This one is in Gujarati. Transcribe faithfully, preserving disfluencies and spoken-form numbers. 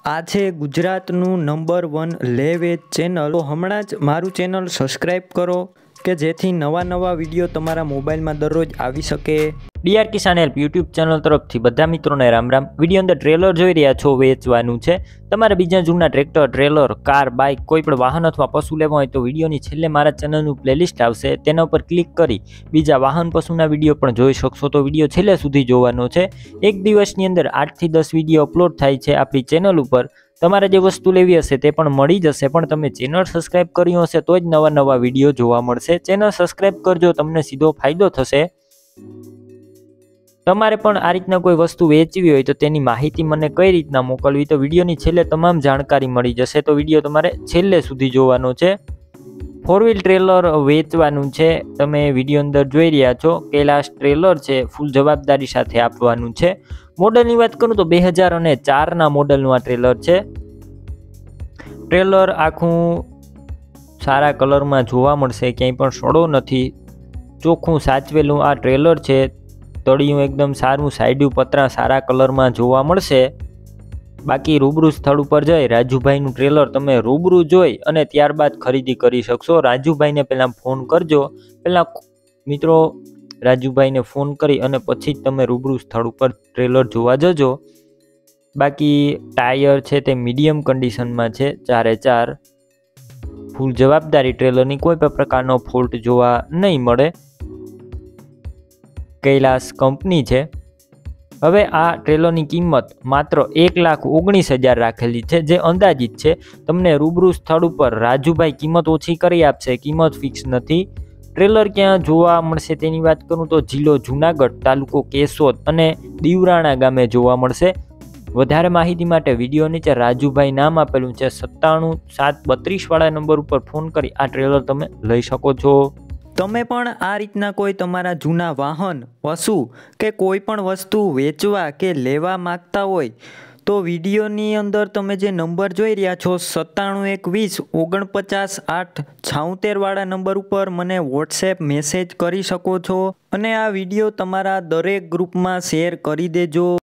આ છે ગુજરાતનું નંબર વન લે વેચ ચેનલ. તો હમણાં જ મારું ચેનલ સબસ્ક્રાઈબ કરો કે જેથી નવા નવા વિડીયો તમારા મોબાઈલમાં દરરોજ આવી શકે. DR Kisan help YouTube channel તરફથી બધા મિત્રોને રામ રામ. વિડીયો અંદર ટ્રેલર જોઈ રહ્યા છો, વેચવાનું છે. તમારે બીજા જૂના ટ્રેક્ટર, ટ્રેલર, કાર, બાઇક, કોઈ પણ વાહન અથવા પશુ લેવા હોય તો વિડીયોની છેલ્લે મારા ચેનલનું પ્લેલિસ્ટ આવશે, તેના ઉપર ક્લિક કરી બીજા વાહન પશુના વિડીયો પણ જોઈ શકશો. તો વિડીયો છેલ્લે સુધી જોવાનો છે. એક દિવસની અંદર આઠથી દસ વિડીયો અપલોડ થાય છે આપણી ચેનલ ઉપર. તમારે જે વસ્તુ લેવી હશે તે પણ મળી જશે, પણ તમે ચેનલ સબસ્ક્રાઈબ કર્યું હશે તો જ નવા નવા વિડીયો જોવા મળશે. ચેનલ સબસ્ક્રાઈબ કરજો, તમને સીધો ફાયદો થશે. તમારે પણ આ રીતના કોઈ વસ્તુ વેચવી હોય તો તેની માહિતી મને કઈ રીતના મોકલવી, તો વિડીયોની છેલ્લે તમામ જાણકારી મળી જશે. તો વિડીયો તમારે છેલ્લે સુધી જોવાનો છે. ફોર વ્હીલ ટ્રેલર વેચવાનું છે, તમે વિડીયો અંદર જોઈ રહ્યા છો. કૈલાશ ટ્રેલર છે, ફૂલ જવાબદારી સાથે આપવાનું છે. મોડલની વાત કરું તો બે હજાર અને ચારના મોડલનું આ ટ્રેલર છે. ટ્રેલર આખું સારા કલરમાં જોવા મળશે, ક્યાંય પણ સડો નથી, ચોખ્ખું સાચવેલું આ ટ્રેલર છે. તળિયું એકદમ સારું, સાઈડ્યું પતરા સારા કલરમાં જોવા મળશે. બાકી રૂબરૂ સ્થળ ઉપર જઈ રાજુભાઈનું ટ્રેલર તમે રૂબરૂ જોઈ અને ત્યારબાદ ખરીદી કરી શકશો. રાજુભાઈને પહેલાં ફોન કરજો. પહેલાં મિત્રો રાજુભાઈને ફોન કરી અને પછી જ તમે રૂબરૂ સ્થળ ઉપર ટ્રેલર જોવા જજો. બાકી ટાયર છે તે મીડિયમ કન્ડિશનમાં છે, ચારે ચાર. ફૂલ જવાબદારી, ટ્રેલરની કોઈ પણ પ્રકારનો ફોલ્ટ જોવા નહીં મળે. કૈલાશ કંપની છે. હવે આ ટ્રેલરની કિંમત માત્ર એક લાખ ઓગણીસ હજાર રાખેલી છે, જે અંદાજિત છે. તમને રૂબરૂ સ્થળ ઉપર રાજુભાઈ કિંમત ઓછી કરી આપશે, કિંમત ફિક્સ નથી. ટ્રેલર ક્યાં જોવા મળશે તેની વાત કરું તો જિલ્લો જુનાગઢ, તાલુકો કેશોદ અને દીવરાણા ગામે જોવા મળશે. વધારે માહિતી માટે વિડીયો નીચે રાજુભાઈ નામ આપેલું છે, સત્તાણું સાત બત્રીસ વાળા નંબર ઉપર ફોન કરી આ ટ્રેલર તમે લઈ શકો છો. તમે પણ આ રીતના કોઈ તમારા જૂના વાહન, પશુ કે કોઈ પણ વસ્તુ વેચવા કે લેવા માગતા હોય તો વિડીયોની અંદર તમે જે નંબર જોઈ રહ્યા છો, સત્તાણું એકવીસ ઓગણપચાસ આઠ છાઉતેર વાળા નંબર ઉપર મને વોટ્સએપ મેસેજ કરી શકો છો. અને આ વિડીયો તમારા દરેક ગ્રુપમાં શેર કરી દેજો.